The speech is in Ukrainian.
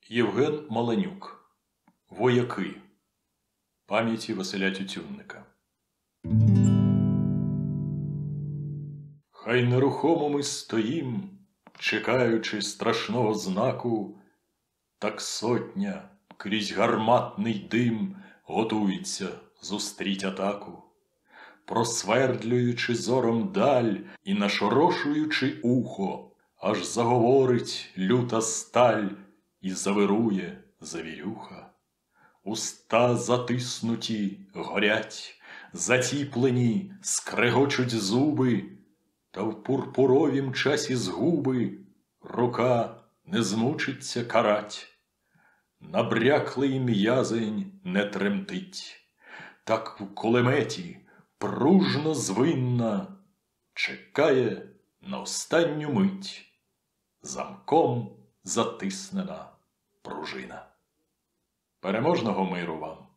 Євген Маланюк. Вояки. Пам'яті Василя Тютюнника. Хай нерухомо ми стоїм, чекаючи страшного знаку, так сотня крізь гарматний дим готується зустріть атаку. Просвердлюючи зором даль і нашорошуючи ухо, аж заговорить люта сталь і завирує завірюха. Уста затиснуті горять, затіплені скрегочуть зуби, та в пурпуровім часі згуби рука не змучиться карать. Набряклий м'язень не тремтить, так в кулеметі пружно звинна чекає на останню мить замком затиснена пружина. Переможного миру вам!